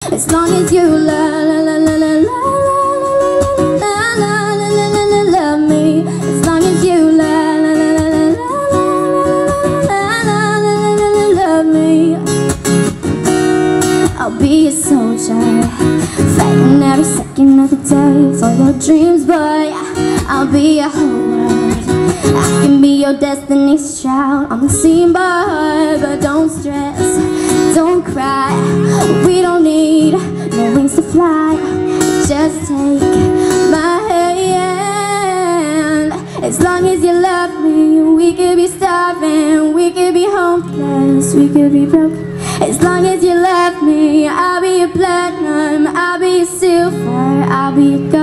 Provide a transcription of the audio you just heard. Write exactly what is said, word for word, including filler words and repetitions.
As long as you love, la la la la la la la la la la la love me. As long as you love, la la la la la la la la la love me. I'll be a soldier, fighting every second of the day for your dreams, boy. I'll be a whole world. I can be your destiny's child on the scene, boy. But don't stress, don't cry. We don't need no wings to fly. Just take my hand. As long as you love me, we could be starving, we could be homeless, we could be broke. As long as you love me, I'll be a platinum, I'll be a silver, I'll be a gold.